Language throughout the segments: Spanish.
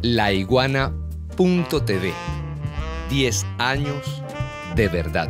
Laiguana.tv. 10 años de verdad.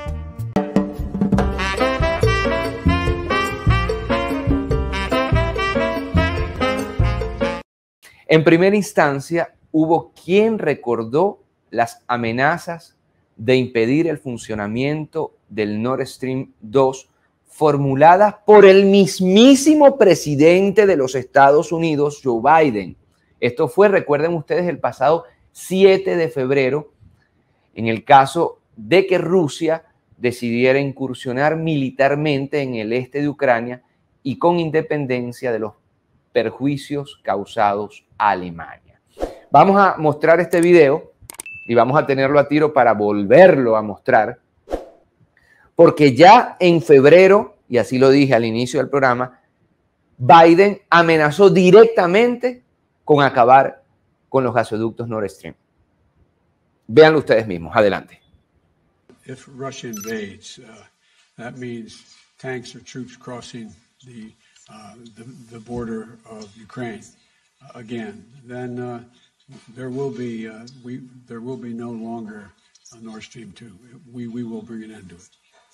En primera instancia, hubo quien recordó las amenazas de impedir el funcionamiento del Nord Stream 2 formuladas por el mismísimo presidente de los Estados Unidos, Joe Biden. Esto fue, recuerden ustedes, el pasado 7 de febrero, en el caso de que Rusia decidiera incursionar militarmente en el este de Ucrania y con independencia de los perjuicios causados a Alemania. Vamos a mostrar este video y vamos a tenerlo a tiro para volverlo a mostrar, porque ya en febrero, y así lo dije al inicio del programa, Biden amenazó directamente con acabar con los gasoductos Nord Stream. Véanlo ustedes mismos. Adelante. If Russia invades, that means tanks or troops crossing the border of Ukraine again. Then there will be no longer a Nord Stream 2. We will bring an end to it.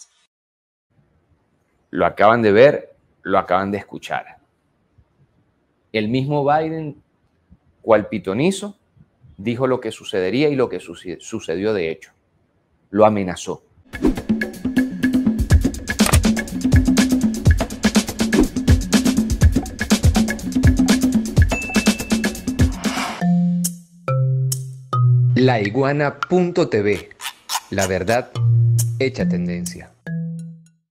Lo acaban de ver, lo acaban de escuchar. El mismo Biden, cual pitonizo, dijo lo que sucedería y lo que sucedió de hecho. Lo amenazó. Laiguana.tv. La verdad hecha tendencia.